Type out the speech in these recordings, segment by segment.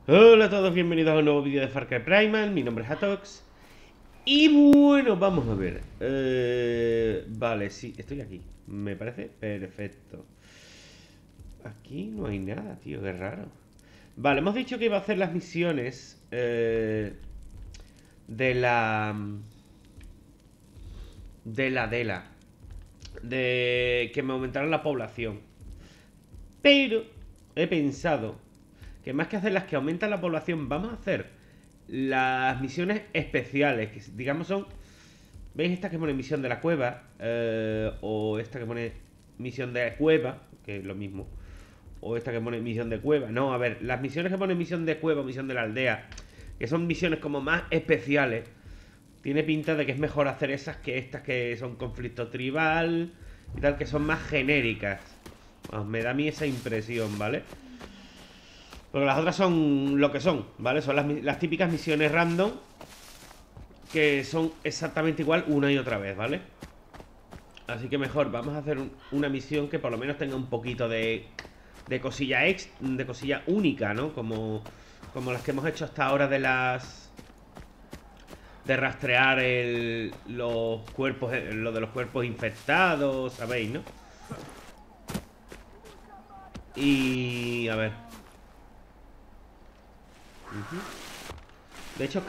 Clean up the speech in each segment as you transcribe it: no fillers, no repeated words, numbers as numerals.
Hola a todos, bienvenidos a un nuevo vídeo de Far Cry Primal. Mi nombre es Atox. Y bueno, vamos a ver. Vale, sí, estoy aquí. Me parece perfecto. Aquí no hay nada, tío, qué raro. Vale, hemos dicho que iba a hacer las misiones de la... De de que me aumentaron la población. Pero he pensado que más que hacer las que aumentan la población, vamos a hacer las misiones especiales, que digamos son... ¿Veis esta que pone misión de la cueva? O esta que pone misión de cueva, que es lo mismo. O esta que pone misión de cueva. No, a ver, las misiones que pone misión de cueva o misión de la aldea, que son misiones como más especiales, tiene pinta de que es mejor hacer esas que estas que son conflicto tribal y tal, que son más genéricas. Bueno, me da a mí esa impresión, ¿vale? Porque las otras son lo que son, ¿vale? Son las típicas misiones random que son exactamente igual una y otra vez, ¿vale? Así que mejor, vamos a hacer una misión que por lo menos tenga un poquito de cosilla de cosilla única, ¿no? Como las que hemos hecho hasta ahora de las... De rastrear los cuerpos, lo de los cuerpos infectados, ¿sabéis, no? Y... a ver. De hecho,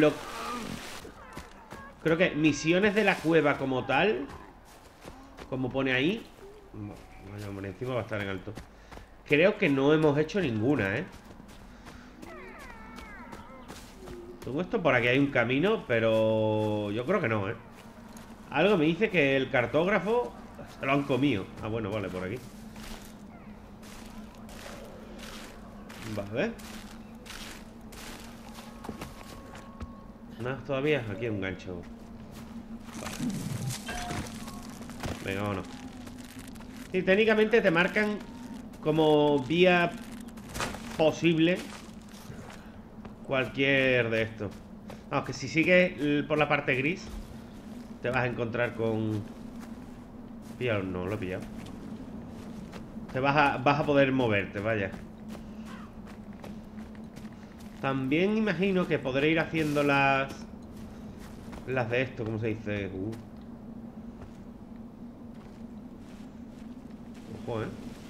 creo que misiones de la cueva como tal, como pone ahí... Vaya, hombre, encima va a estar en alto. Creo que no hemos hecho ninguna, ¿eh? Todo esto por aquí hay un camino, pero yo creo que no, ¿eh? Algo me dice que el cartógrafo se lo han comido. Ah, bueno, vale, por aquí. Vale. Nada, todavía. Aquí hay un gancho. Vale. Venga, vámonos. Sí, técnicamente te marcan como vía posible cualquier de estos. Vamos, que si sigues por la parte gris, te vas a encontrar con... Píllalo, no, lo he pillado. Vas a poder moverte, vaya. También imagino que podré ir haciendo las de esto, ¿cómo se dice? Ojo, ¿eh?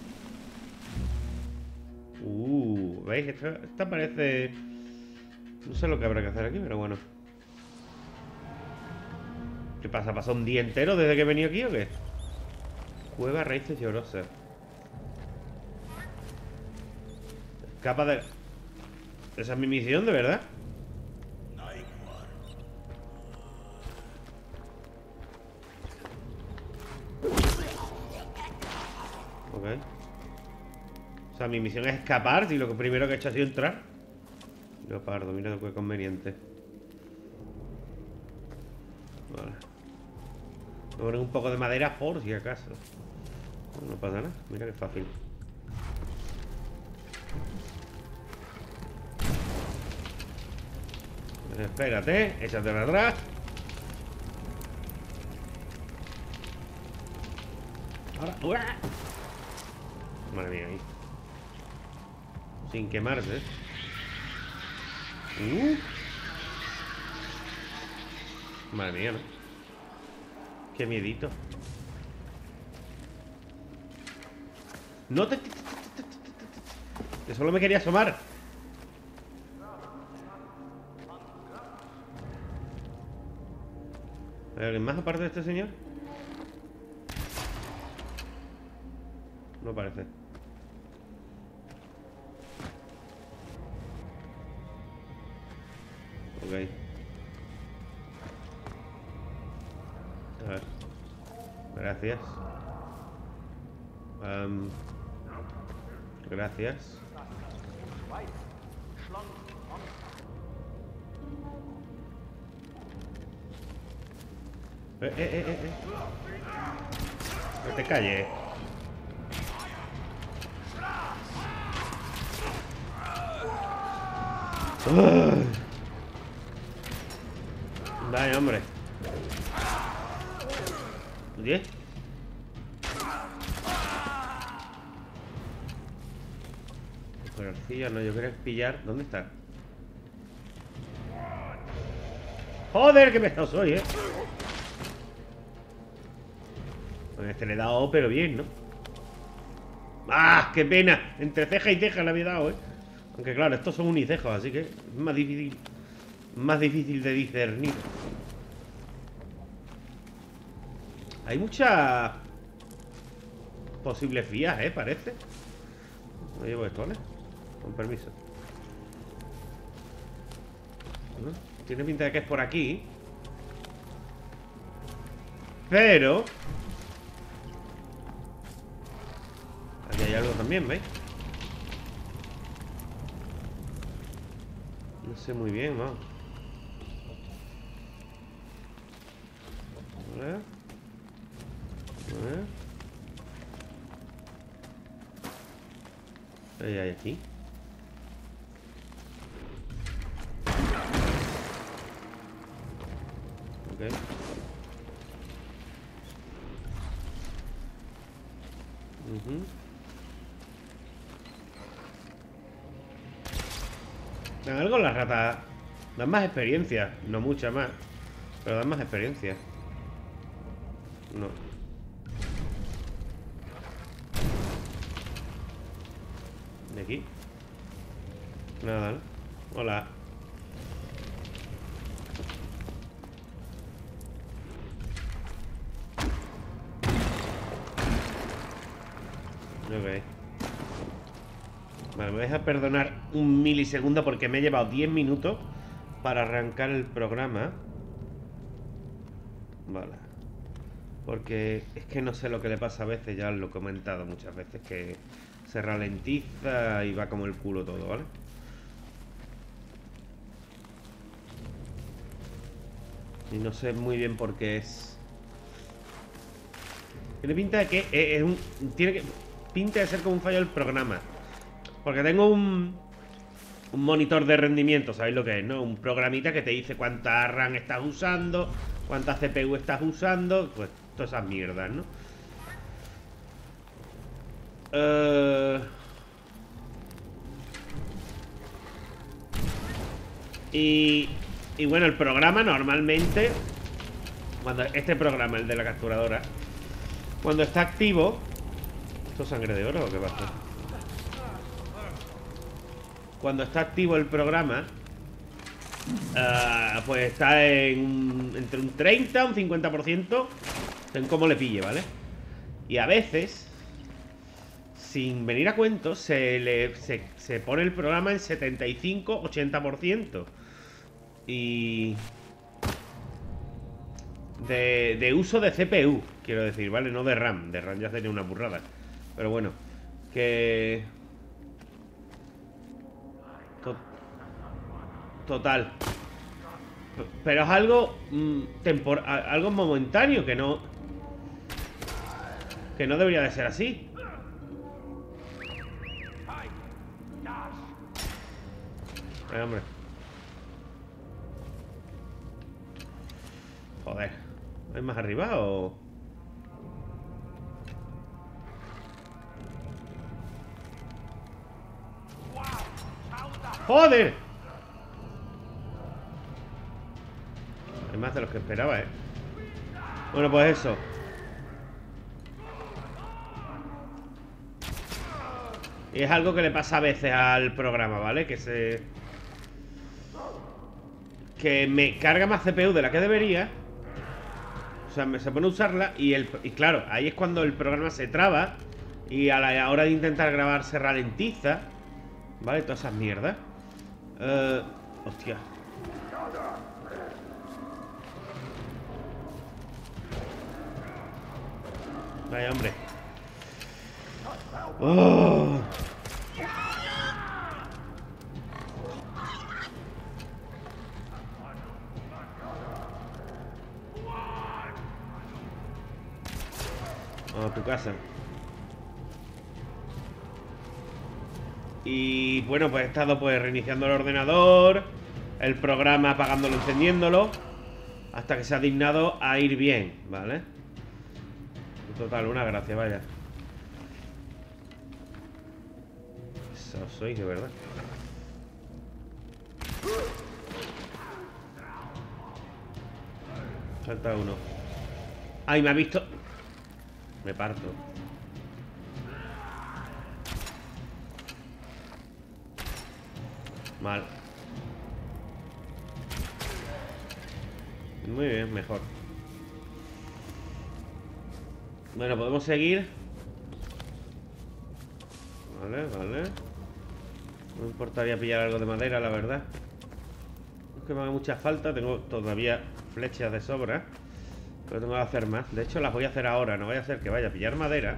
¿Veis? Esta parece... No sé lo que habrá que hacer aquí, pero bueno. ¿Qué pasa? ¿Pasa un día entero desde que he venido aquí o qué? Cueva Raíces Llorosas. Capa de... Esa es mi misión, ¿de verdad? Ok. O sea, mi misión es escapar y lo que primero que he hecho ha sido entrar. Leopardo, mira qué conveniente. Vale. Voy a poner un poco de madera por si acaso. No pasa nada, mira qué fácil. Espérate, échate para atrás. Ahora. ¡Uah! Madre mía, ahí. Sin quemarse. Madre mía, ¿no? Qué miedito. No te... Que solo me quería asomar. ¿Hay alguien más aparte de este señor? No parece. Ok. A ver. Gracias. Gracias. Que te calles. Vaya, hombre. Oye. Ok. Recoger arcilla, no, yo quería pillar. ¿Dónde está? ¡Joder, qué pesado soy, eh! Con este le he dado, pero bien, ¿no? ¡Ah! ¡Qué pena! Entre ceja y ceja le había dado, eh. Aunque claro, estos son unicejos, así que es más difícil. Más difícil de discernir. Hay muchas posibles vías, parece. No llevo esto, ¿vale? Con permiso. ¿No? Tiene pinta de que es por aquí. Pero aquí hay algo también, ¿veis? No sé muy bien, vamos. A ver. A ver. ¿Qué hay aquí? Ok. Dan algo las ratas. Dan más experiencia. No mucha más. Pero dan más experiencia. No. ¿De aquí? Nada, ¿no? Hola. Ok. Vale, me deja perdonar un milisegundo porque me he llevado 10 minutos para arrancar el programa. Vale. Porque es que no sé lo que le pasa a veces, ya lo he comentado muchas veces, que se ralentiza y va como el culo todo, ¿vale? Y no sé muy bien por qué es. Tiene pinta de que es un... pinta de ser como un fallo del programa. Porque tengo un monitor de rendimiento, ¿sabéis lo que es, no? Un programita que te dice cuánta RAM estás usando, cuánta CPU estás usando, pues todas esas mierdas, ¿no? Y bueno, el programa normalmente, cuando este programa, el de la capturadora, cuando está activo... ¿Esto es sangre de oro o qué pasa? Cuando está activo el programa, pues está entre un 30 y un 50% en cómo le pille, ¿vale? Y a veces, sin venir a cuento, se pone el programa en 75-80%. Y... de uso de CPU, quiero decir, ¿vale? No de RAM. De RAM ya sería una burrada. Pero bueno, que... Total. Pero es algo algo momentáneo, que no debería de ser así. Hombre. Joder. ¿Hay más arriba o...? ¡Joder! Hay más de los que esperaba, ¿eh? Bueno, pues eso. Y es algo que le pasa a veces al programa, ¿vale? Que me carga más CPU de la que debería. O sea, se pone a usarla y claro, ahí es cuando el programa se traba. Y a la hora de intentar grabar se ralentiza. ¿Vale? Todas esas mierdas. Hostia. Vaya, hombre. ¡Oh! A tu casa. Y bueno, pues he estado pues reiniciando el ordenador, el programa apagándolo, encendiéndolo, hasta que se ha dignado a ir bien, ¿vale? Total, una gracia, vaya. pesado sois, de verdad. Falta uno. ¡Ay, me ha visto! Me parto. Mal. Muy bien, mejor. Bueno, podemos seguir. Vale, vale. No me importaría pillar algo de madera, la verdad. No es que me haga mucha falta. Tengo todavía flechas de sobra, pero tengo que hacer más. De hecho, las voy a hacer ahora. No voy a hacer que vaya a pillar madera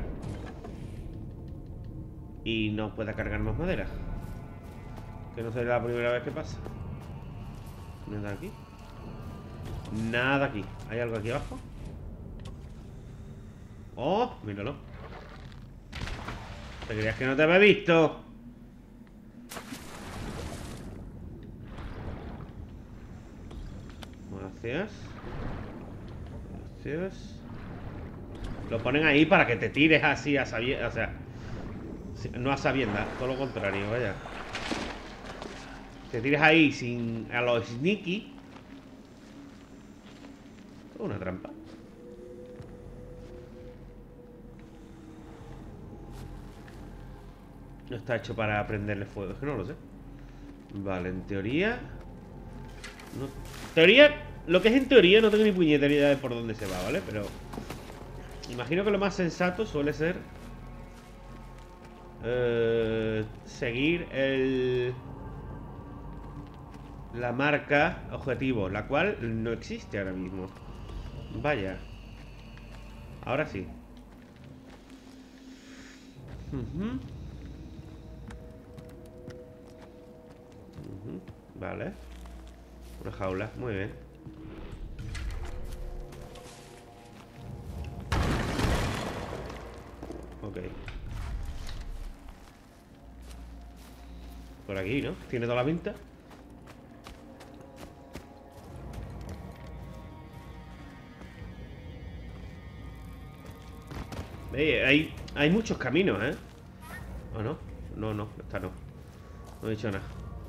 y no pueda cargar más madera. Que no será la primera vez que pasa. Nada aquí. Nada aquí. ¿Hay algo aquí abajo? ¡Oh! Míralo. ¿Te creías que no te había visto? Gracias. Gracias. Lo ponen ahí para que te tires así a sabiendas. O sea, no a sabiendas, todo lo contrario, vaya. Te tires ahí sin... a los sneaky. Una trampa. No está hecho para prenderle fuego, es que no lo sé. Vale, en teoría... No, teoría... Lo que es en teoría no tengo ni puñetera idea de por dónde se va, ¿vale? Pero... imagino que lo más sensato suele ser... seguir el... la marca objetivo, la cual no existe ahora mismo. Vaya. Ahora sí. Vale. Una jaula, muy bien. Ok. Por aquí, ¿no? Tiene toda la pinta. Hay muchos caminos, ¿eh? ¿O no? No, no, esta no. No he dicho nada.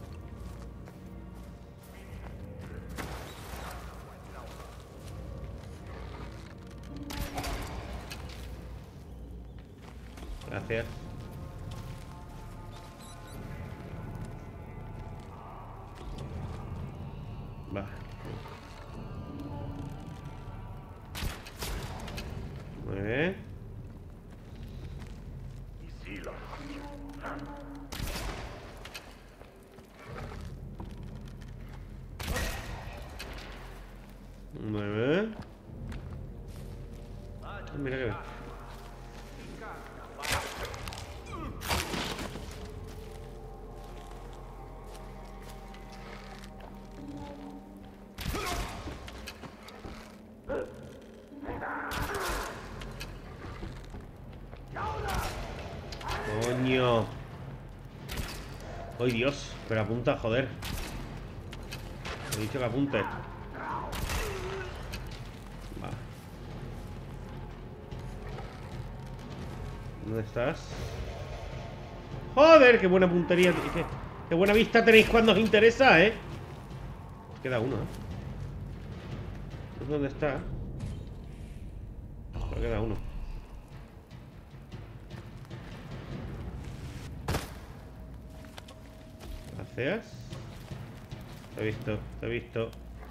Gracias. Va. Muy bien. Muy bien. Mira que bien. Coño. ¡Ay, Dios! Pero apunta, joder. He dicho que apunte. Va. ¿Dónde estás? ¡Joder! ¡Qué buena puntería! ¡Qué buena vista tenéis cuando os interesa, eh! Queda uno, ¿eh? ¿Dónde está? Solo queda uno. Gracias. Te he visto, te he visto.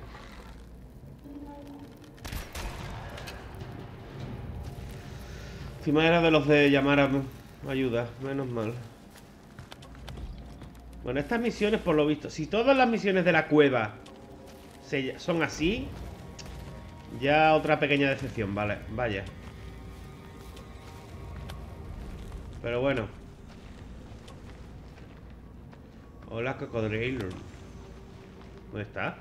Encima era de los de llamar a ayuda, menos mal. Bueno, estas misiones, por lo visto, si todas las misiones de la cueva son así, ya otra pequeña decepción, vale, vaya. Pero bueno. Hola, cocodrilo. ¿Dónde está?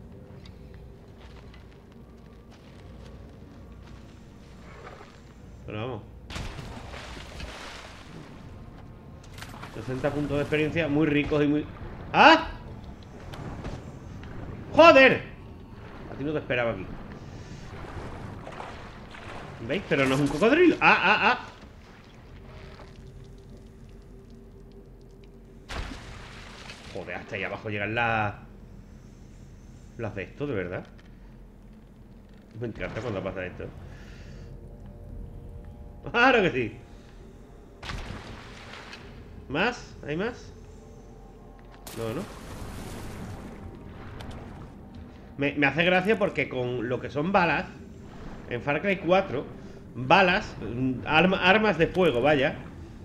Pero vamos. 60 puntos de experiencia muy ricos y muy... ¡Ah! ¡Joder! A ti no te esperaba aquí. ¿Veis? Pero no es un cocodrilo. ¡Ah, ah, ah! hasta ahí abajo llegan las de esto, de verdad. Me encanta cuando pasa esto. ¡Claro que sí! ¿Más? ¿Hay más? No, ¿no? Me hace gracia porque con lo que son balas en Far Cry 4, balas, armas de fuego, vaya,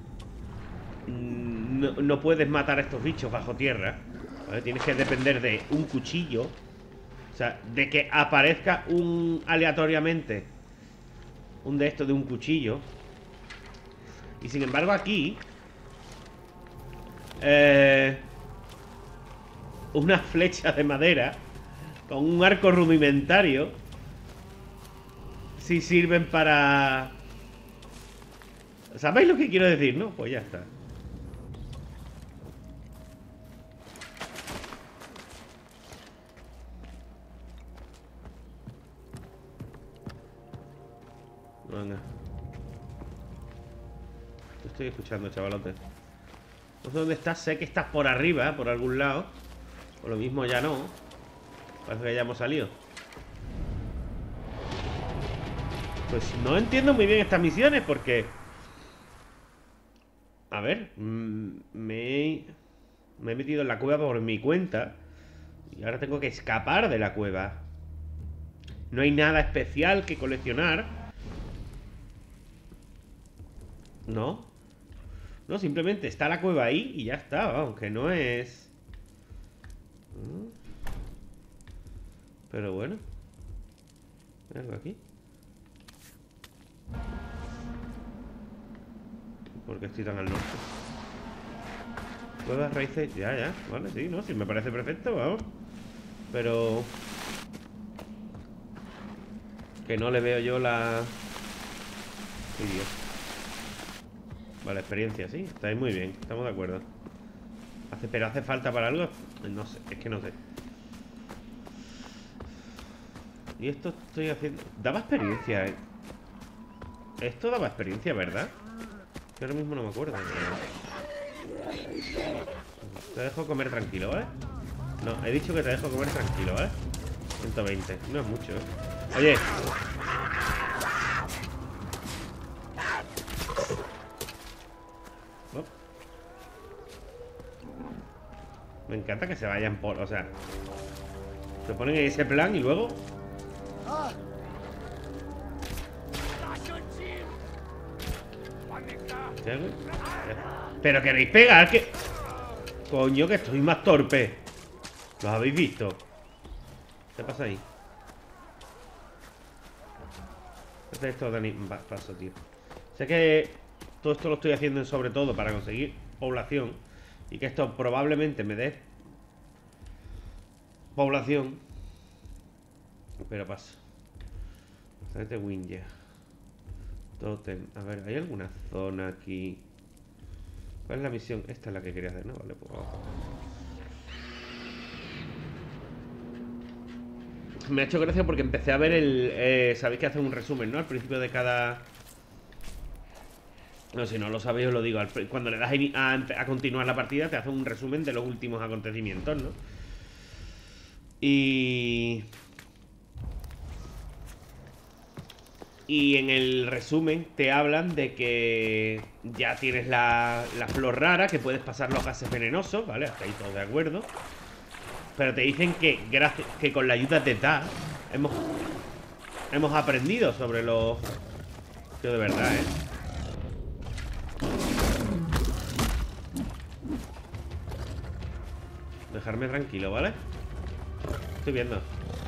no puedes matar a estos bichos bajo tierra, ¿vale? Tienes que depender de un cuchillo. O sea, de que aparezca aleatoriamente un de estos de un cuchillo. Y sin embargo aquí una flecha de madera con un arco rudimentario sí sirven para... ¿Sabéis lo que quiero decir, no? Pues ya está. Venga. Te estoy escuchando, chavalote. No sé dónde estás, sé que estás por arriba, por algún lado. O lo mismo ya no. Parece que ya hemos salido. Pues no entiendo muy bien estas misiones porque... A ver, me he metido en la cueva por mi cuenta. Y ahora tengo que escapar de la cueva. No hay nada especial que coleccionar. No. No, simplemente está la cueva ahí y ya está, aunque no es... Pero bueno. ¿Hay algo aquí? ¿Por qué estoy tan al norte? Cuevas, raíces... Ya, vale, sí, no, sí, me parece perfecto, vamos. Pero... que no le veo yo la... Ay, Dios. Vale, experiencia, sí, estáis muy bien, estamos de acuerdo. ¿Pero hace falta para algo? No sé, es que no sé. Y esto estoy haciendo... Daba experiencia, Esto daba experiencia, ¿verdad? Que ahora mismo no me acuerdo. Te dejo comer tranquilo, ¿vale? No, he dicho que te dejo comer tranquilo, ¿vale? 120, no es mucho, Oye. Oh. Me encanta que se vayan por... O sea, se ponen en ese plan y luego... Pero queréis pegar, que... Coño, que estoy más torpe. ¿Los habéis visto? ¿Qué pasa ahí? Esto de paso, tío. Sé que todo esto lo estoy haciendo sobre todo para conseguir población. Y que esto probablemente me dé población. Pero paso. Este Winja. Totem. A ver, ¿hay alguna zona aquí? ¿Cuál es la misión? Esta es la que quería hacer, ¿no? Vale, pues vamos. Me ha hecho gracia porque empecé a ver el... sabéis que hacen un resumen, ¿no? Al principio de cada... No, si no lo sabéis os lo digo. Cuando le das a continuar la partida te hace un resumen de los últimos acontecimientos, ¿no? Y en el resumen te hablan de que ya tienes la flor rara, que puedes pasar los gases venenosos, ¿vale? Hasta ahí todos de acuerdo. Pero te dicen que que con la ayuda de Da hemos aprendido sobre los... Tío, de verdad, Dejarme tranquilo, ¿vale? Estoy viendo.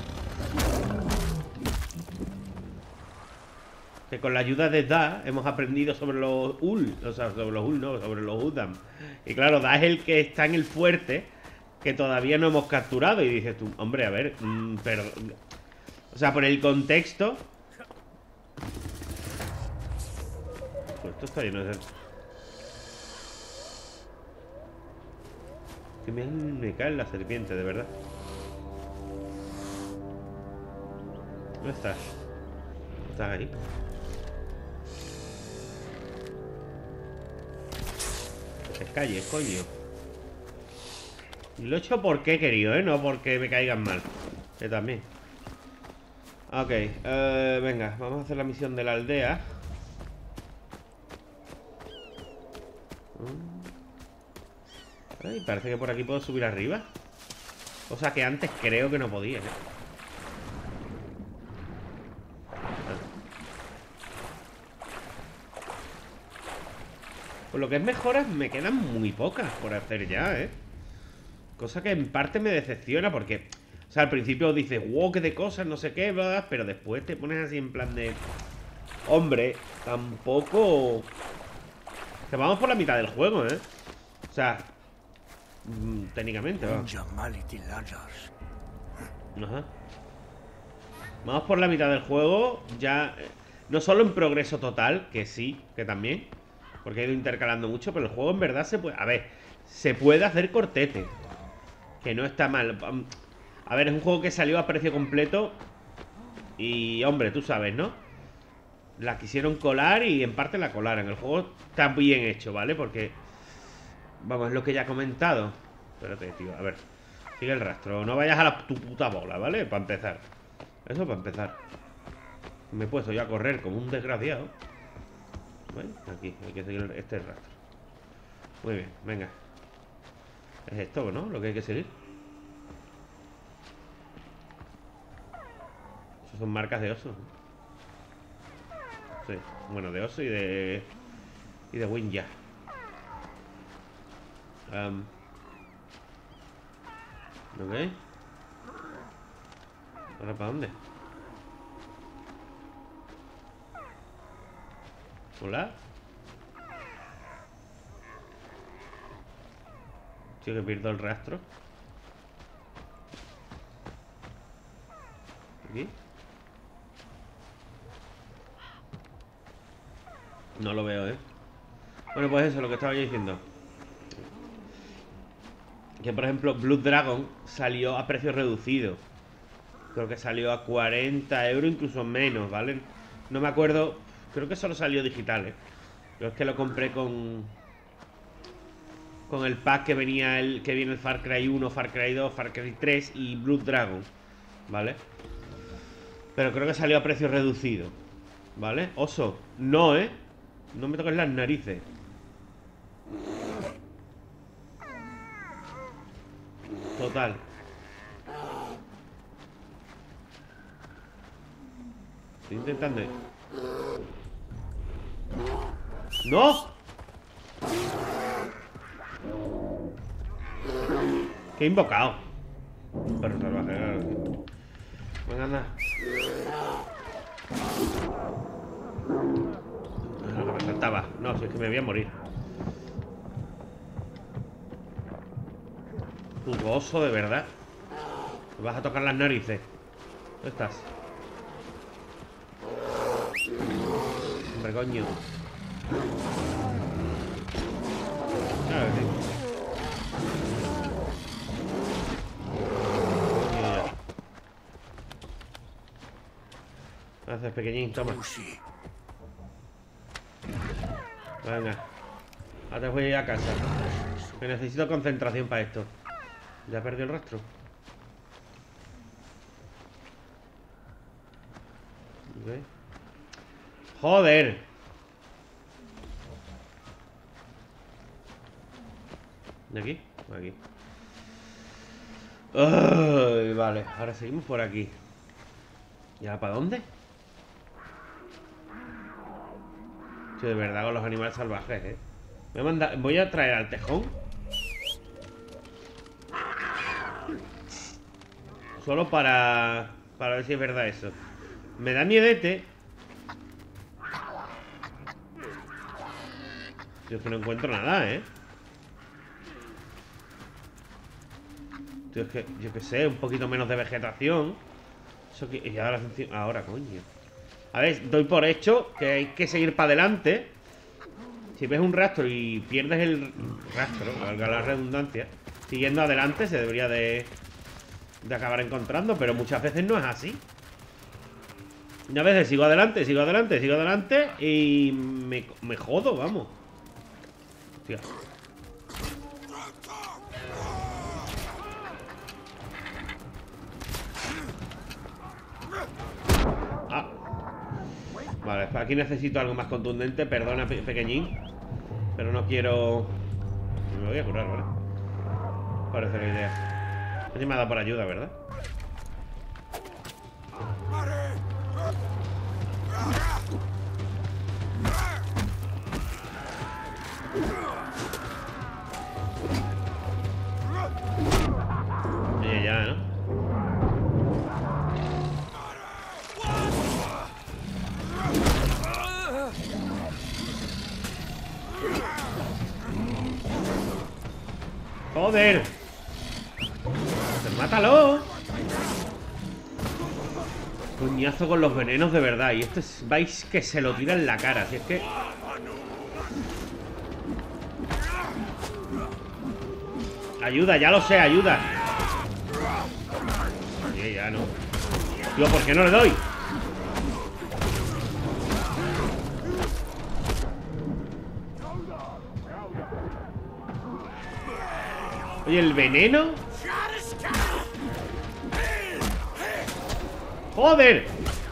Que con la ayuda de Da hemos aprendido sobre los Ul. O sea, sobre los Ul no, sobre los Udam. Y claro, Da es el que está en el fuerte que todavía no hemos capturado. Y dices tú, hombre, a ver, pero... O sea, por el contexto... Pues esto está lleno de... Que me cae la serpiente, de verdad. ¿Dónde estás? ¿Estás ahí? Que te calles, coño. Y lo he hecho porque he querido, ¿eh? No porque me caigan mal. Que también. Ok, venga, vamos a hacer la misión de la aldea. Ay, parece que por aquí puedo subir arriba. O sea que antes creo que no podía, ¿eh? Pues lo que es mejoras me quedan muy pocas por hacer ya, ¿eh? Cosa que en parte me decepciona porque... O sea, al principio dices, wow, qué de cosas, no sé qué, bla, bla, pero después te pones así en plan de... Hombre, tampoco... Que vamos por la mitad del juego, ¿eh? O sea... técnicamente, vamos. Ajá. Vamos por la mitad del juego. Ya... no solo en progreso total, que sí, que también... Porque he ido intercalando mucho, pero el juego en verdad se puede... A ver, se puede hacer cortete. Que no está mal. A ver, es un juego que salió a precio completo. Y, hombre, tú sabes, ¿no? La quisieron colar y en parte la colaron. El juego está bien hecho, ¿vale? Porque... Vamos, es lo que ya he comentado. Espérate, tío, a ver. Sigue el rastro. No vayas a tu puta bola, ¿vale? Para empezar. Eso para empezar. Me he puesto ya a correr como un desgraciado. ¿Vale? Aquí, hay que seguir este rastro. Muy bien, venga. Es esto, ¿no? Lo que hay que seguir. Eso son marcas de oso. Sí, bueno, de oso y de... Y de Winja. Ok. ¿Ahora para dónde? Hola. Tío, que pierdo el rastro. ¿Aquí? No lo veo, ¿eh? Bueno, pues eso, lo que estaba yo diciendo. Que, por ejemplo, Blood Dragon salió a precio reducido. Creo que salió a 40 euros, incluso menos, ¿vale? No me acuerdo. Creo que solo salió digital, ¿eh? Yo es que lo compré con el pack que venía que viene el Far Cry 1, Far Cry 2, Far Cry 3 y Blood Dragon, ¿vale? Pero creo que salió a precio reducido, ¿vale? Oso, no, ¿eh? No me toques las narices. Total. Estoy intentando... ¡No! ¡Qué invocado! Perro salvaje, claro. Venga, anda. Lo que me faltaba. No, si es que me voy a morir. Puto oso, de verdad. Me vas a tocar las narices. ¿Dónde estás? Hombre, coño. Claro que sí. Gracias, pequeñín, toma. Venga. Ahora te voy a ir a casa. Que necesito concentración para esto. Ya perdí el rastro. ¿Okay? Joder. ¿De aquí? Aquí. Ay, vale, ahora seguimos por aquí. ¿Y ahora para dónde? Sí, de verdad, con los animales salvajes, ¿eh? Voy a traer al tejón. Solo para ver si es verdad eso. Me da miedete. Si es que no encuentro nada, ¿eh? Tío, es que, yo qué sé, un poquito menos de vegetación. Eso que... Y ahora, coño. A ver, doy por hecho que hay que seguir para adelante. Si ves un rastro y pierdes el rastro, valga la redundancia, siguiendo adelante se debería de acabar encontrando, pero muchas veces no es así. Y a veces sigo adelante, sigo adelante, sigo adelante y me jodo, vamos. Hostia. Vale, aquí necesito algo más contundente. Perdona, pequeñín, pero no quiero... Me voy a curar, ¿vale? Parece la idea. Nadie me ha dado por ayuda, ¿verdad? Oye, ya, ¿no? ¡Joder! ¡Pues mátalo! Coñazo con los venenos de verdad. Y esto es... vais que se lo tira en la cara. Si es que... Ayuda, ya lo sé, ayuda. Oye, ya no. Tío, ¿por qué no le doy? Oye, el veneno. ¡Joder!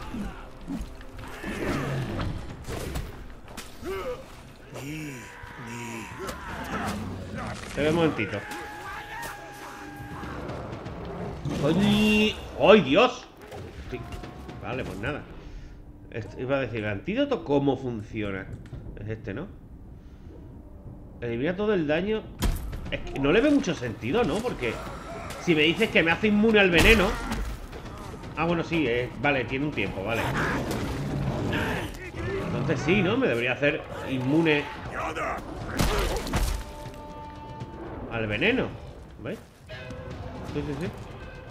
Espera un momentito. ¡Ay! ¡Ay, Dios! Sí. Vale, pues nada. Iba a decir, ¿el antídoto cómo funciona? Es este, ¿no? Elimina todo el daño. Es que no le ve mucho sentido, ¿no? Porque si me dices que me hace inmune al veneno... Ah, bueno, sí, vale, tiene un tiempo, vale. Entonces sí, ¿no? Me debería hacer inmune al veneno. ¿Veis? Sí, sí, sí.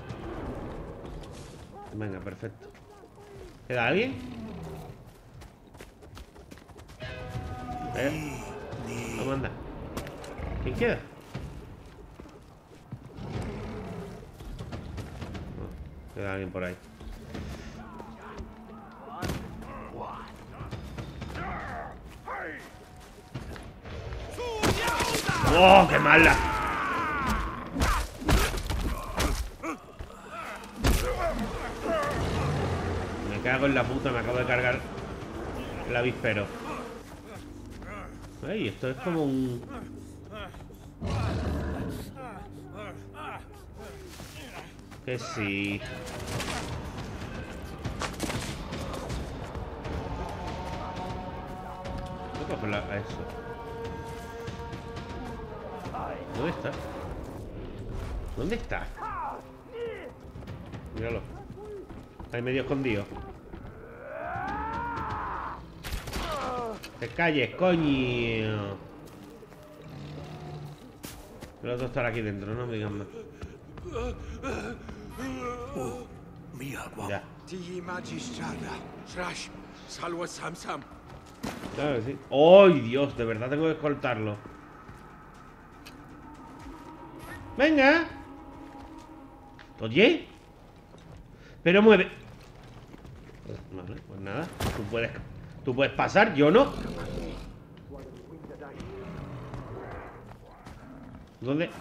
Venga, perfecto. ¿Queda alguien? ¿Cómo anda? ¿Quién queda? No, queda alguien por ahí. ¡Oh, qué mala! Me cago en la puta, me acabo de cargar el avispero. Ey, esto es como un... Que sí. Voy a cogerla a eso. ¿Dónde está? ¿Dónde está? Míralo. Está ahí medio escondido. ¡Te calles, coño! El otro estará aquí dentro, no me digan más. Ya. Claro que sí. ¡Ay, Dios! De verdad tengo que escoltarlo. ¡Venga! ¿Oye? Pero mueve. Vale, pues nada. Tú puedes pasar, yo no. ¿Dónde?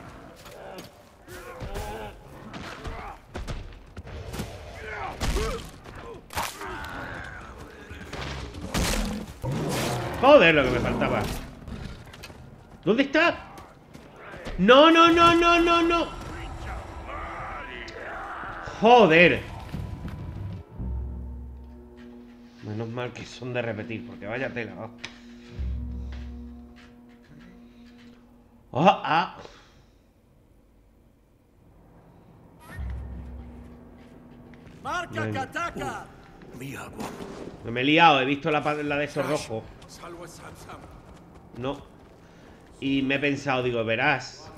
Joder, lo que me faltaba. ¿Dónde está? No, no, no, no, no, no. Joder. Menos mal que son de repetir, porque vaya tela, ¿no? ¡Marca que ataca! Me he liado, he visto la de esos rojos. No. Y me he pensado, digo, verás.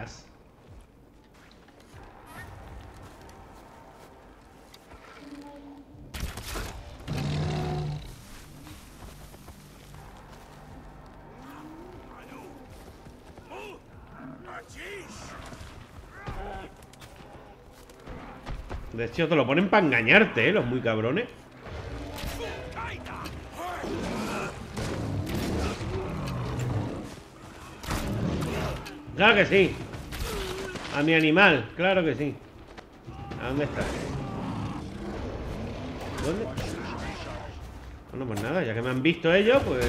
De hecho, te lo ponen para engañarte, los muy cabrones. Claro que sí. A mi animal, claro que sí. ¿A dónde está? ¿Dónde? Bueno, pues nada, ya que me han visto ellos, pues...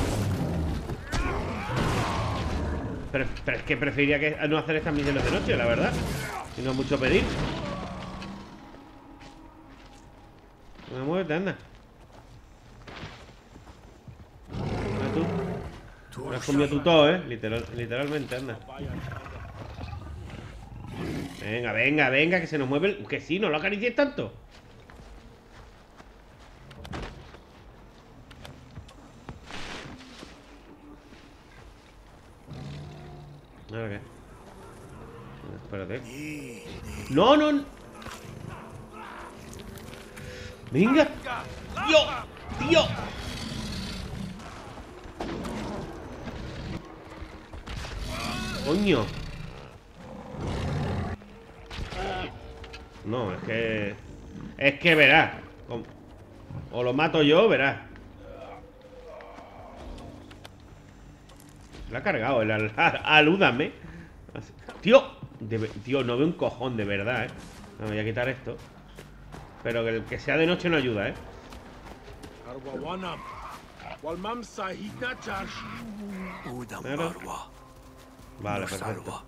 Pero es que preferiría que no hacer estas misiones de noche, la verdad. Si no es mucho pedir. No, muévete, anda. Anda tú. Me has comido tú todo, literalmente, anda. Venga, venga, venga, que se nos mueve el... Que sí, no lo acaricies tanto. ¿Ahora qué? Espérate. ¡No, no! ¡Venga! ¡Tío! ¡Tío! ¡Coño! No, es que... Es que verás. O lo mato yo, verás. Se la ha cargado el alúdame. Tío, tío, no veo un cojón de verdad, Me voy a quitar esto. Pero que sea de noche no ayuda, Claro. Vale, perfecto.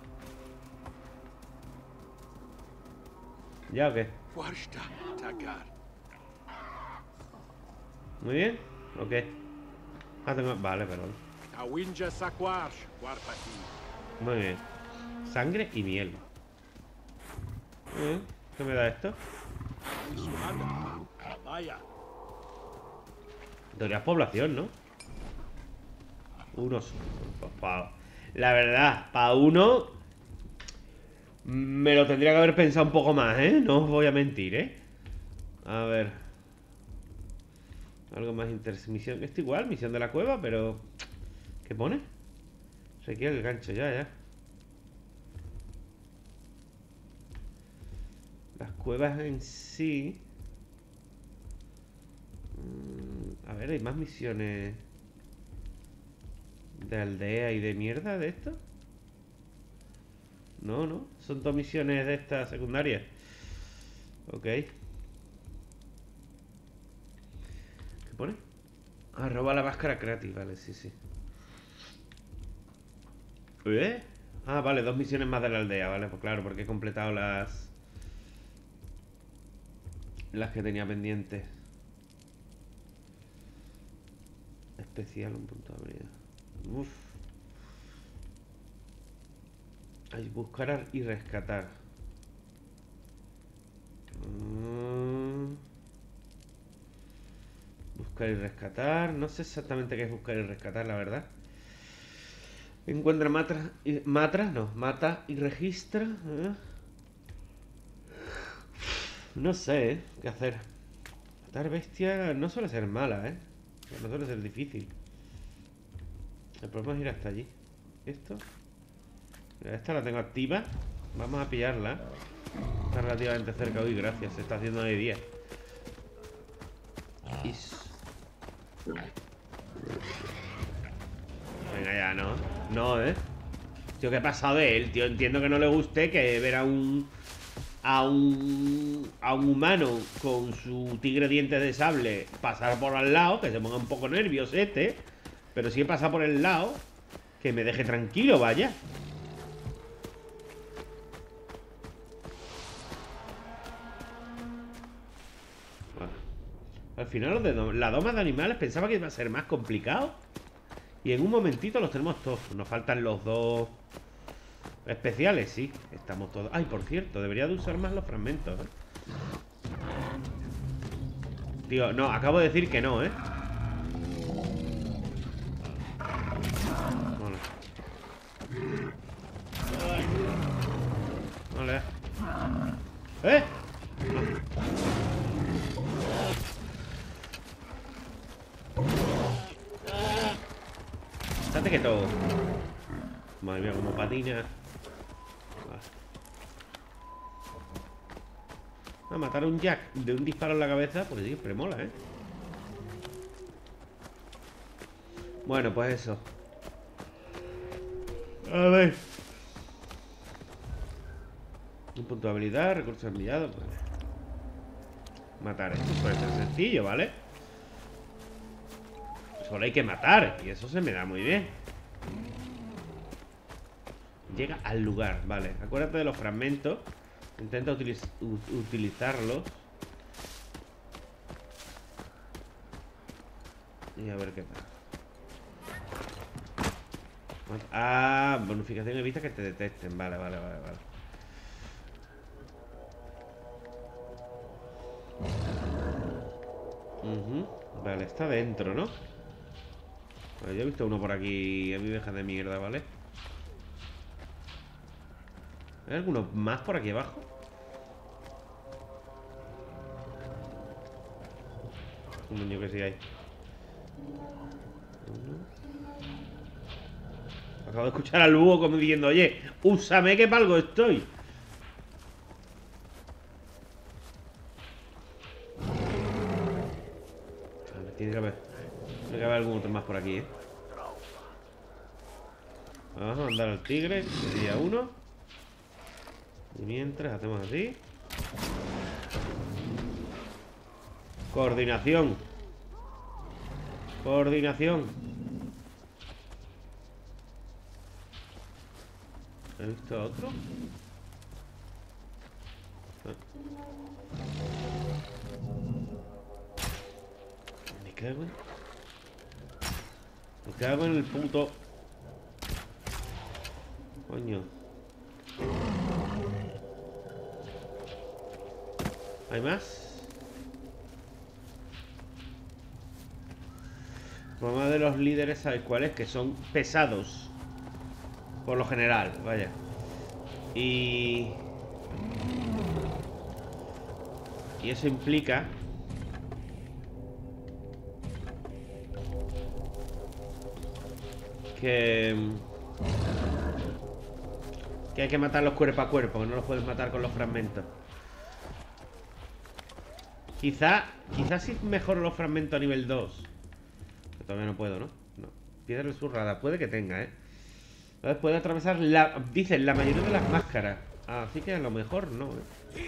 ¿Ya o qué? Muy bien. ¿O qué? Ah, tengo... Vale, perdón. Muy bien. Sangre y miel. ¿Qué me da esto? Teoría es población, ¿no? Unos. La verdad, para uno me lo tendría que haber pensado un poco más, No os voy a mentir, A ver. Algo más misión. Esto igual, misión de la cueva, pero... ¿Qué pone? Requiere el gancho, ya. Las cuevas en sí... A ver, hay más misiones de aldea y de mierda de esto. No, son dos misiones de estas secundarias. Ok. ¿Qué pone? Ah, roba la máscara gratis, vale, sí. Ah, vale, dos misiones más de la aldea, vale, pues claro, porque he completado las que tenía pendientes. Especial, un punto de habilidad. Uf. Hay buscar y rescatar. Buscar y rescatar. No sé exactamente qué es buscar y rescatar, la verdad. Encuentra mata y registra. No sé, qué hacer. Matar bestia no suele ser mala, no suele ser difícil. El problema es ir hasta allí. ¿Esto? Mira, esta la tengo activa. Vamos a pillarla. Está relativamente cerca. Uy, gracias, se está haciendo de día. Venga, ya, no. No, Tío, ¿qué ha pasado de él? Tío, entiendo que no le guste que ver a un humano con su tigre dientes de sable pasar por al lado, que se ponga un poco nervioso pero si pasa por el lado, que me deje tranquilo, vaya. Bueno, al final la doma de animales pensaba que iba a ser más complicado. Y en un momentito los tenemos todos. Nos faltan los dos especiales, sí. Estamos todos... Ay, por cierto, debería de usar más los fragmentos, Tío, no, acabo de decir que no, Vale. Vale. Estate quieto. Madre mía, como patina. A matar a un Jack de un disparo en la cabeza, pues siempre mola, Bueno, pues eso. A ver. Un punto de habilidad, recursos enviados, pues. Matar esto puede ser sencillo, ¿vale? Solo hay que matar. Y eso se me da muy bien. Llega al lugar, vale. Acuérdate de los fragmentos. Intenta utilizarlos. Y a ver qué pasa. Ah, bonificación de vista que te detecten. Vale. Vale, está dentro, ¿no? Vale, yo he visto uno por aquí. A mi vieja de mierda, ¿vale? ¿Hay alguno más por aquí abajo? Un niño que sí hay. Acabo de escuchar al búho como diciendo: oye, úsame que para algo estoy. A ver, tiene que haber algún otro más por aquí, ¿eh? Vamos a mandar al tigre. Sería uno. Y mientras hacemos así. Coordinación. ¿He visto a otro? Me cago en el puto. Coño. ¿Hay más? El problema de los líderes, ¿sabes cuál es? Que son pesados. Por lo general, vaya. Y eso implica que hay que matarlos cuerpo a cuerpo, que no los puedes matar con los fragmentos. Quizás sí mejoro los fragmentos a nivel 2. Que todavía no puedo, ¿no? No. Piedra susurrada, puede que tenga, ¿eh? Entonces puede atravesar dicen, la mayoría de las máscaras. Así que a lo mejor no, ¿eh?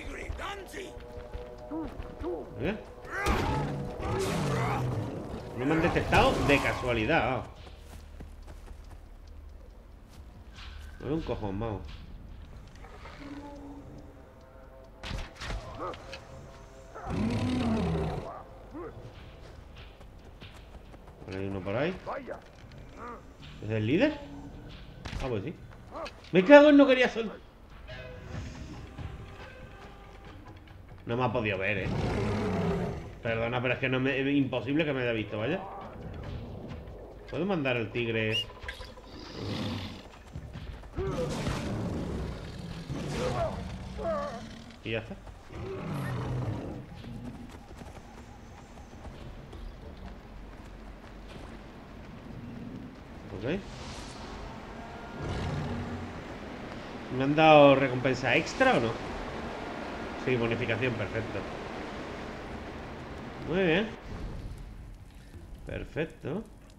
¿Eh? No me han detectado de casualidad. No veo un cojón, vamos. Vale, hay uno por ahí. ¿Es el líder? Ah, pues sí. Me cago en, no quería soltar. No me ha podido ver, Perdona, pero es que no es imposible que me haya visto, vaya. ¿Puedo mandar al tigre? Y ya está. Ok. ¿Me han dado recompensa extra o no? Sí, bonificación, perfecto. Muy bien. Perfecto.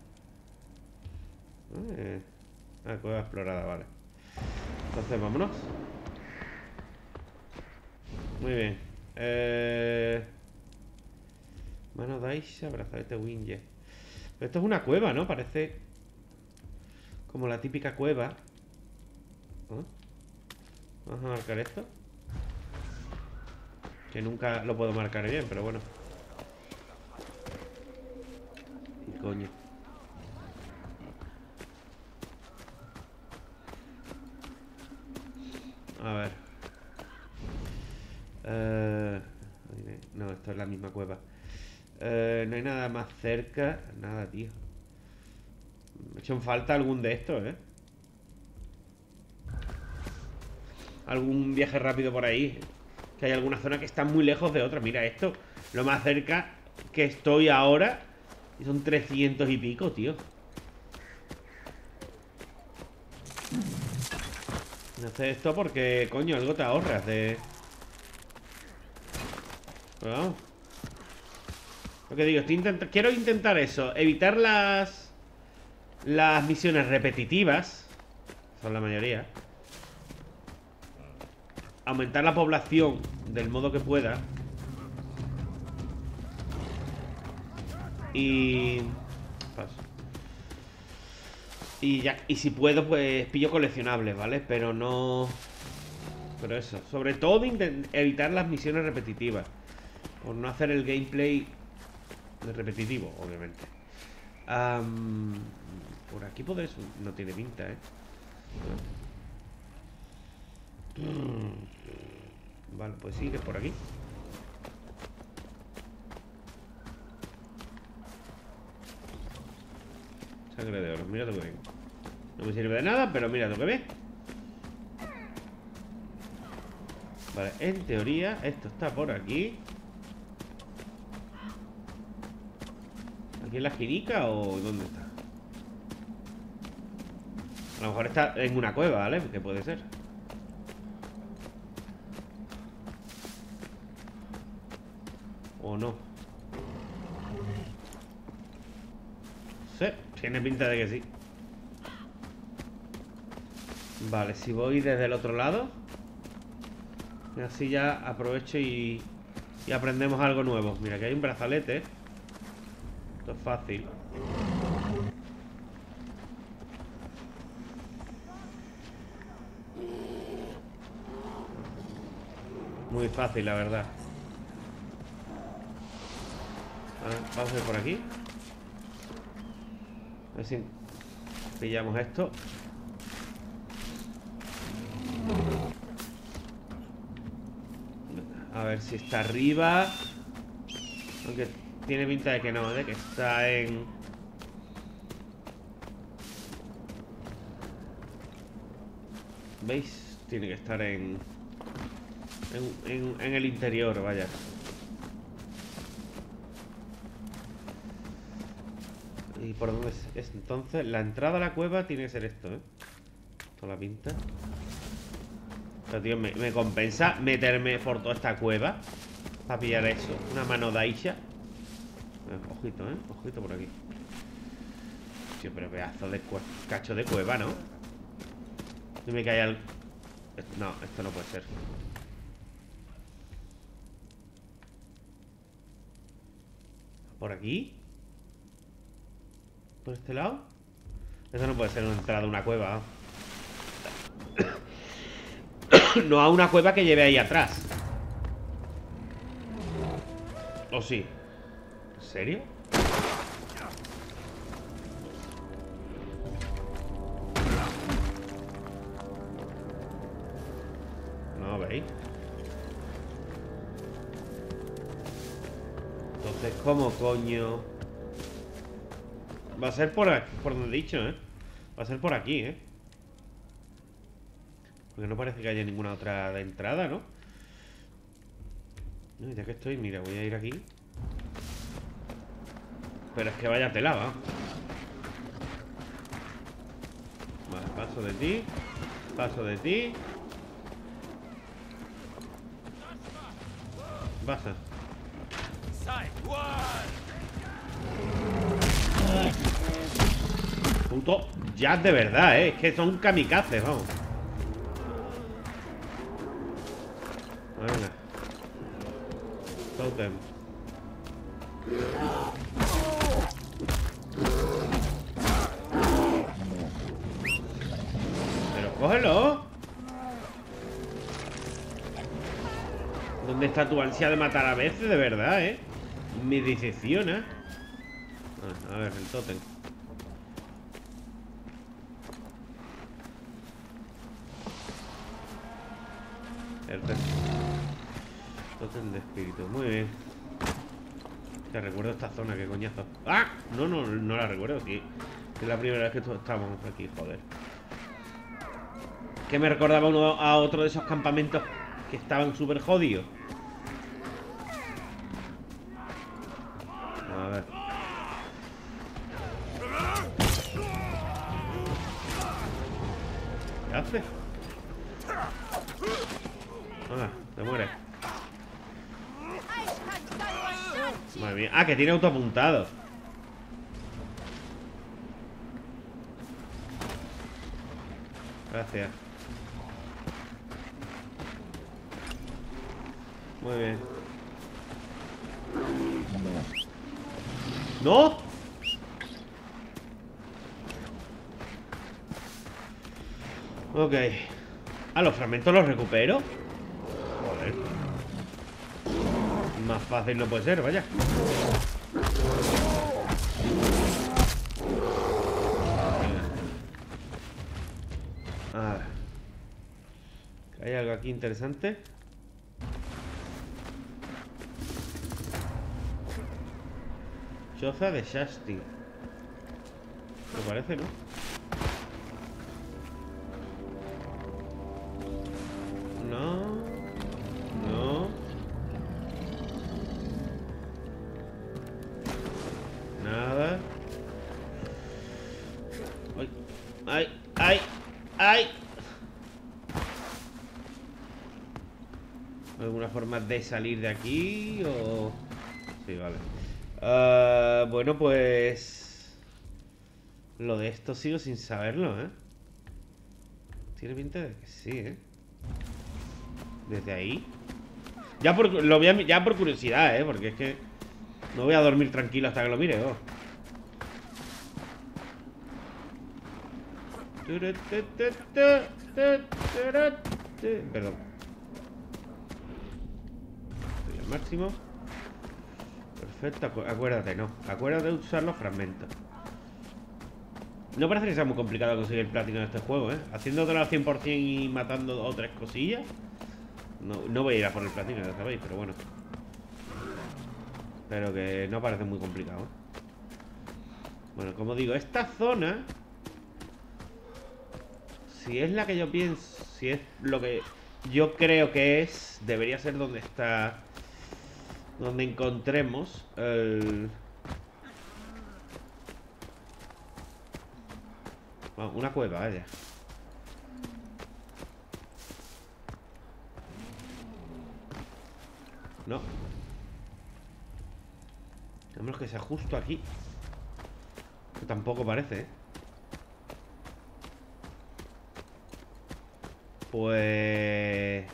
Cueva explorada, vale. Entonces, vámonos. Muy bien. Mano Daisha, brazalete Winje. Pero esto es una cueva, ¿no? Parece como la típica cueva. Vamos a marcar esto. Que nunca lo puedo marcar bien, pero bueno. Y coño. A ver. No, esto es la misma cueva. No hay nada más cerca. Nada, tío. Me he hecho en falta algún de estos, algún viaje rápido por ahí. Que hay alguna zona que está muy lejos de otra. Mira esto, lo más cerca que estoy ahora. Y son 300 y pico, tío. No sé esto porque, coño, algo te ahorras de... Pero vamos. Lo que digo, quiero intentar eso. Evitar las misiones repetitivas. Son la mayoría. Aumentar la población del modo que pueda. Y Paso. Y ya, y si puedo, pues pillo coleccionables, ¿vale? Pero no... Pero eso, sobre todo evitar las misiones repetitivas. Por no hacer el gameplay repetitivo, obviamente. Por aquí poder... No tiene pinta, ¿eh? Vale, pues sí, que es por aquí. Sangre de oro, mira lo que ven. No me sirve de nada, pero mira lo que ve. Vale, en teoría esto está por aquí. ¿Aquí en la esquinica o dónde está? A lo mejor está en una cueva, ¿vale? Que puede ser. ¿O no? Sí, tiene pinta de que sí. Vale, si voy desde el otro lado, y así ya aprovecho y aprendemos algo nuevo. Mira, que hay un brazalete. Esto es fácil. Muy fácil, la verdad. Vamos a ir por aquí. A ver si pillamos esto. A ver si está arriba. Aunque tiene pinta de que no, de que está en... ¿Veis? Tiene que estar en el interior, vaya. ¿Y por dónde es? Entonces, la entrada a la cueva tiene que ser esto, ¿eh? Toda la pinta. Pero, tío, me compensa meterme por toda esta cueva para pillar eso. Una mano daisha. Ojito, ¿eh? Ojito por aquí. Tío, pero pedazo de cacho de cueva, ¿no? Dime que hay algo... No, esto no puede ser. ¿Por aquí? ¿Por este lado? Eso no puede ser una entrada a una cueva. No a una cueva que lleve ahí atrás. ¿O sí? ¿En serio? No, ¿veis? Entonces, ¿cómo coño? Va a ser por donde he dicho, ¿eh? Va a ser por aquí, ¿eh? Porque no parece que haya ninguna otra entrada, ¿no? Ya que estoy, mira, voy a ir aquí. Pero es que vaya tela, va. Vale, paso de ti. Paso de ti. Pasa. Puto jazz de verdad, ¿eh? Es que son kamikazes, vamos. Venga. Totem. Pero cógelo. ¿Dónde está tu ansia de matar a veces, de verdad, eh? Me decepciona. A ver, el tótem. Perfecto. Tótem de espíritu, muy bien. Te recuerdo esta zona, qué coñazo. ¡Ah! No la recuerdo, sí. Es la primera vez que estábamos aquí, joder. Que me recordaba a otro de esos campamentos que estaban súper jodidos. A ver. ¿Qué hace? Venga, te mueres. Madre mía. Ah, que tiene autoapuntado. Gracias. Muy bien. ¿No? Ok. Ah, los fragmentos los recupero. Joder. Más fácil no puede ser, vaya. A ver. ¿Hay algo aquí interesante? Choza de Shasti. Me parece, ¿no? No. No. Nada. Ay. Ay. Ay. Ay. ¿Alguna forma de salir de aquí? O... Sí, vale. Bueno, pues... Lo de esto sigo sin saberlo, ¿eh? Tiene pinta de que sí, ¿eh? Desde ahí. Ya por curiosidad, ¿eh? Porque es que no voy a dormir tranquilo hasta que lo mire, oh. Perdón. Estoy al máximo. Perfecto, acuérdate, no. Acuérdate de usar los fragmentos. No parece que sea muy complicado conseguir el platino en este juego, ¿eh? Haciéndolo al 100% y matando 2 o 3 cosillas. No voy a ir a por el platino, ya sabéis, pero bueno. Pero que no parece muy complicado, ¿eh? Bueno, como digo, esta zona, si es la que yo pienso, si es lo que yo creo que es, debería ser donde está, donde encontremos el... Bueno, una cueva, vaya. No. A menos que sea justo aquí. Que tampoco parece, ¿eh? Pues...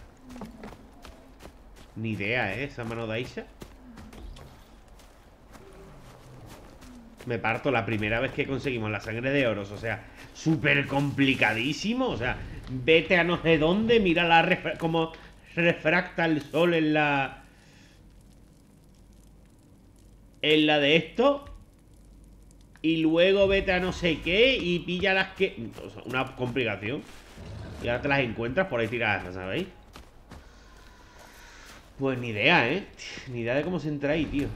Ni idea, ¿eh? Esa mano de Aisha. Me parto la primera vez que conseguimos la sangre de oros. O sea, súper complicadísimo. O sea, vete a no sé dónde. Mira como refracta el sol en la... En la de esto. Y luego vete a no sé qué. Y pilla las que... O sea, una complicación. Y ahora te las encuentras por ahí tiradas, ¿sabéis? Pues ni idea, ¿eh? Ni idea de cómo se entra ahí, tío.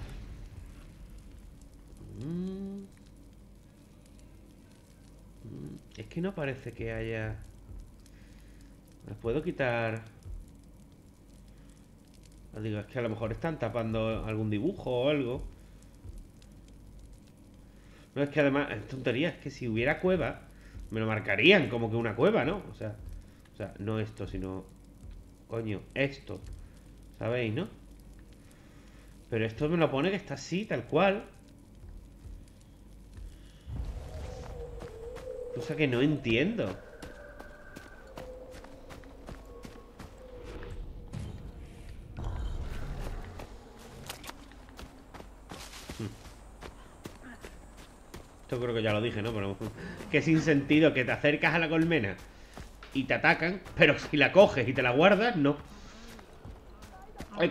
Es que no parece que haya... ¿Les puedo quitar? Digo, es que a lo mejor están tapando algún dibujo o algo. No, es que además, es tontería, es que si hubiera cueva, me lo marcarían como que una cueva, ¿no? O sea, no esto, sino... Coño, esto. ¿Sabéis, no? Pero esto me lo pone que está así, tal cual. Cosa que no entiendo. Esto creo que ya lo dije, ¿no? Pero que sin sentido que te acercas a la colmena y te atacan, pero si la coges y te la guardas, no. Es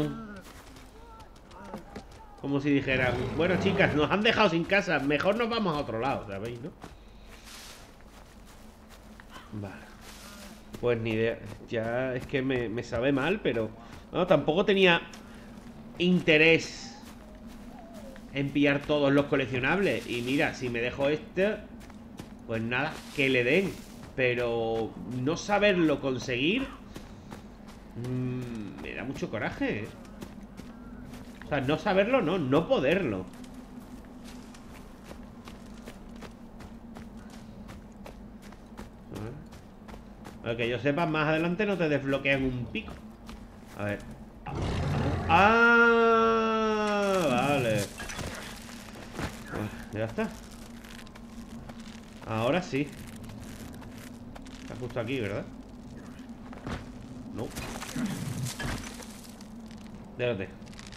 como si dijeran, bueno, chicas, nos han dejado sin casa, mejor nos vamos a otro lado, ¿sabéis, no? Vale. Pues ni idea. Ya es que me sabe mal, pero... No, tampoco tenía interés en pillar todos los coleccionables. Y mira, si me dejo este, pues nada, que le den. Pero no saberlo conseguir me da mucho coraje, ¿eh? O sea, no saberlo, no poderlo. A ver, que yo sepa, más adelante no te desbloquean un pico. A ver. Ah, vale. Ya está. Ahora sí. Está justo aquí, ¿verdad? No. Déjate.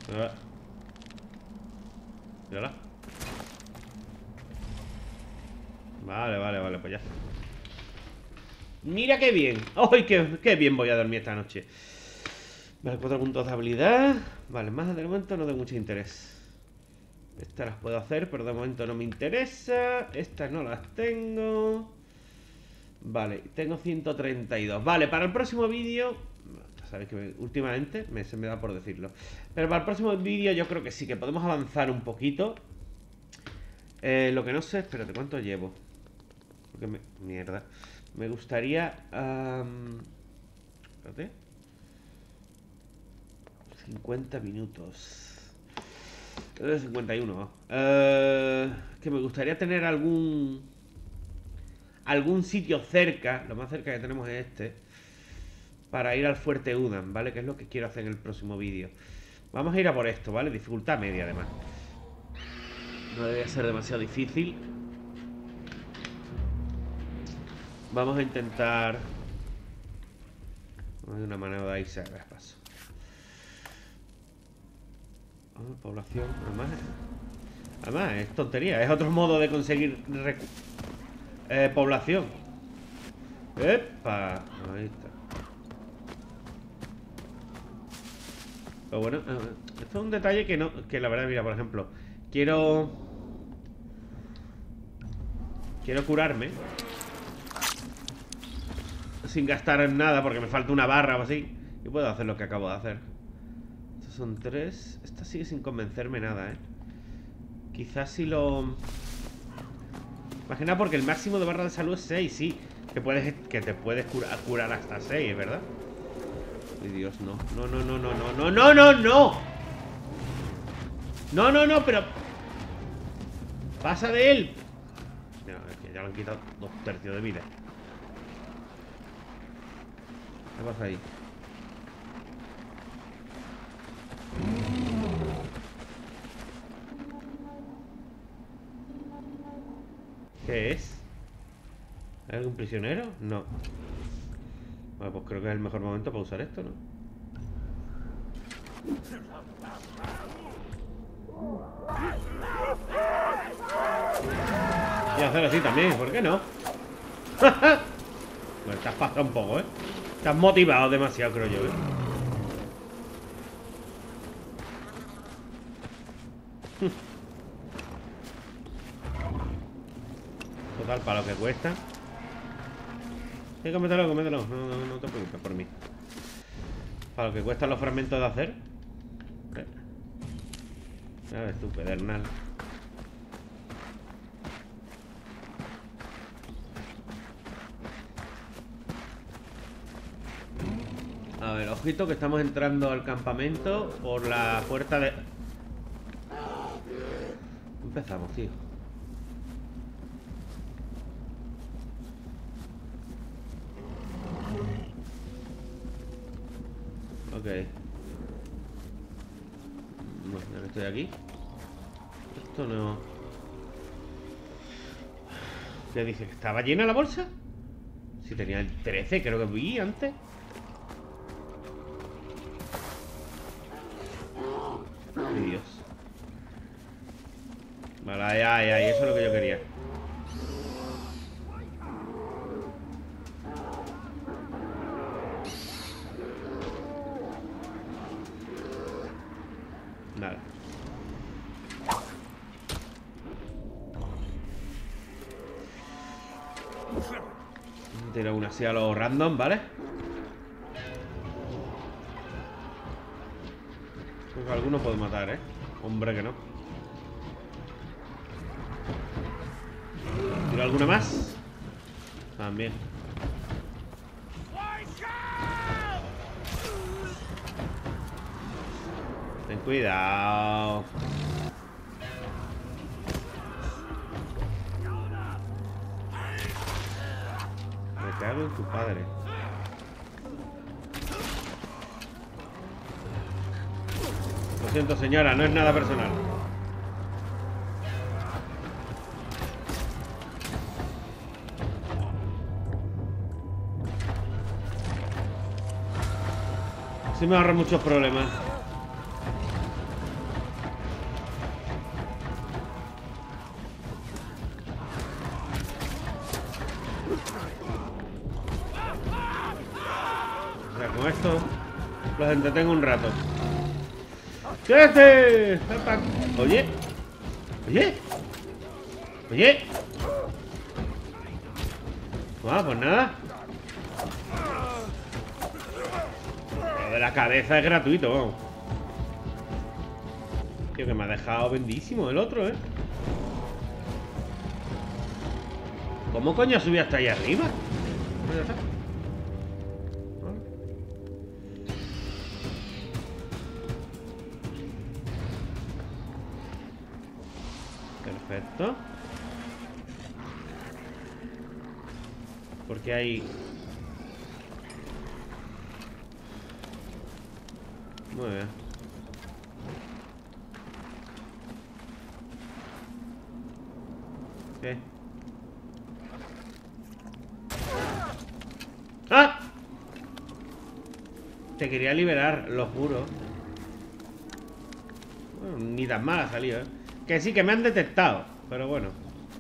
Mírala. Vale, pues ya. Mira qué bien. ¡Ay, qué bien voy a dormir esta noche! Vale, 4 puntos de habilidad. Vale, más de momento no de mucho interés. Estas las puedo hacer, pero de momento no me interesa. Estas no las tengo. Vale, tengo 132. Vale, para el próximo vídeo... Sabéis que últimamente se me da por decirlo. Pero para el próximo vídeo yo creo que sí, que podemos avanzar un poquito. Lo que no sé... Espérate, ¿cuánto llevo? Porque mierda. Me gustaría... espérate. 50 minutos. 51. Que me gustaría tener algún sitio cerca. Lo más cerca que tenemos es este, para ir al fuerte Udan, ¿vale? Que es lo que quiero hacer en el próximo vídeo. Vamos a ir a por esto, ¿vale? Dificultad media, además. No debería ser demasiado difícil. Vamos a intentar... Hay una manera de irse a paso. Población, además es tontería. Es otro modo de conseguir población. ¡Epa! Ahí está. Pero bueno, esto es un detalle que la verdad, mira, por ejemplo, quiero curarme sin gastar en nada porque me falta una barra o así. Y puedo hacer lo que acabo de hacer. Estos son 3. Esta sigue sin convencerme nada, Quizás si lo... Imagina, porque el máximo de barra de salud es 6, sí. Que te puedes curar hasta 6, ¿verdad? Ay, Dios, no. No, no, no, no, no, no, no, no, no. No, no, no, pero... Pasa de él. No, es que ya le han quitado 2/3 de vida. ¿Qué pasa ahí? ¿Qué es? ¿Hay algún prisionero? No. Bueno, pues creo que es el mejor momento para usar esto, ¿no? Y hacer así también, ¿por qué no? Bueno, te has pasado un poco, Te has motivado demasiado, creo yo, Total, para lo que cuesta. Sí, cómetelo, cómetelo. No te preocupes por mí. Para lo que cuestan los fragmentos de hacer. A ver, tú, pedernal. A ver, ojito que estamos entrando al campamento por la puerta de... Empezamos, tío. Ok. Bueno, ya que estoy aquí. Esto no... ¿Qué dije? ¿Estaba llena la bolsa? Si tenía el 13, creo que vi antes. Ay, Dios. Vale, ay, eso es lo que yo quería. Nada. Tira una así a lo random, ¿vale? Creo que alguno puede matar, Hombre que no. ¿Tira alguna más? También. Ten cuidado. Me cago en tu padre. Lo siento, señora, no es nada personal. Sí me ahorra muchos problemas. con esto los entretengo un rato. ¿Qué haces? Oye. Oye. Oye. Ah, pues nada. Lo de la cabeza es gratuito, vamos. Tío, que me ha dejado bendísimo el otro, ¿eh? ¿Cómo coño subí hasta ahí arriba? Perfecto. Porque hay... Muy bien. ¿Qué? ¡Ah! Te quería liberar, lo juro. Bueno, ni tan mal ha salido, ¿eh? Que sí, que me han detectado. Pero bueno.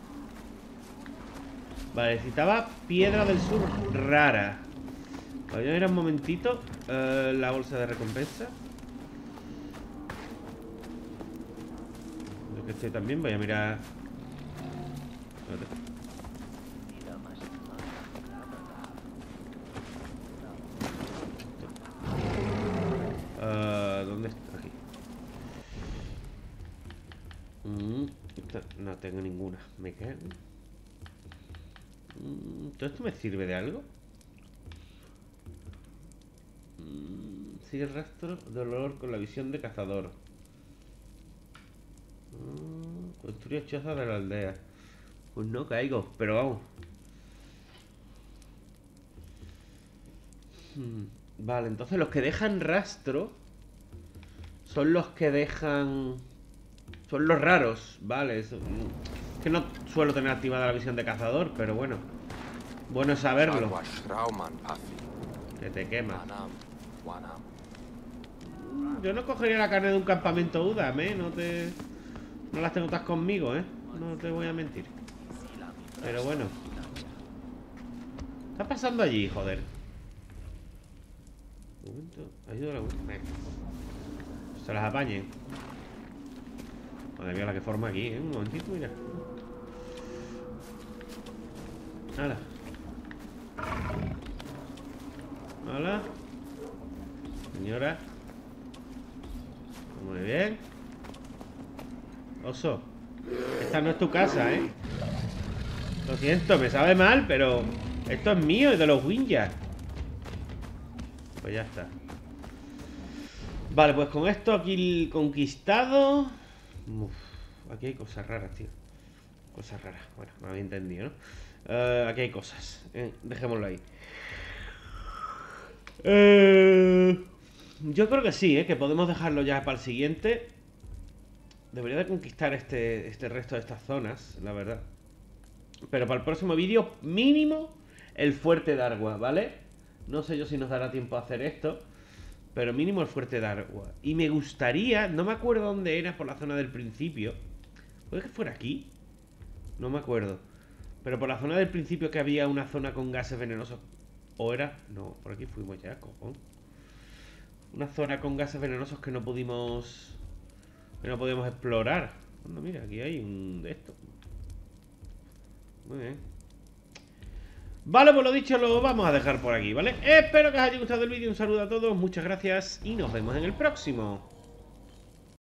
Vale, necesitaba piedra del sur rara. Voy a ir un momentito. La bolsa de recompensa. Lo que estoy también, voy a mirar. ¿Dónde está? Aquí. No tengo ninguna. Me cago. ¿Todo esto me sirve de algo? Sigue el rastro de olor con la visión de cazador. Construye chozas de la aldea. Pues no caigo, pero vamos. Vale, entonces los que dejan rastro son los que dejan... Son los raros, vale. Es que no suelo tener activada la visión de cazador, pero bueno. Bueno saberlo. Que te quema. Yo no cogería la carne de un campamento Udam, ¿eh? No las tengo todas conmigo, ¿eh? No te voy a mentir. Pero bueno. ¿Qué está pasando allí, joder? Un momento. Ayuda a la... Se las apañe. Madre mía, la que forma aquí, ¿eh? Un momentito, mira. Hala. Hola. Señora. Muy bien. Oso. Esta no es tu casa, ¿eh? Lo siento, me sabe mal, pero... Esto es mío, es de los Winjas. Pues ya está. Vale, pues con esto aquí conquistado. Uf, aquí hay cosas raras, tío. Cosas raras. Bueno, me había entendido, ¿no? Aquí hay cosas. Dejémoslo ahí. Yo creo que sí, que podemos dejarlo ya para el siguiente. Debería de conquistar este resto de estas zonas, la verdad. Pero para el próximo vídeo, mínimo el fuerte de Argua, ¿vale? No sé yo si nos dará tiempo a hacer esto, pero mínimo el fuerte de Argua. Y me gustaría, no me acuerdo dónde era, por la zona del principio. ¿Puede que fuera aquí? No me acuerdo. Pero por la zona del principio que había una zona con gases venenosos. ¿O era? No, por aquí fuimos ya, cojón. Una zona con gases venenosos que no pudimos... Que no podíamos explorar. Bueno, mira, aquí hay un de estos. Muy bien. Vale, pues lo dicho, lo vamos a dejar por aquí, ¿vale? Espero que os haya gustado el vídeo. Un saludo a todos, muchas gracias y nos vemos en el próximo.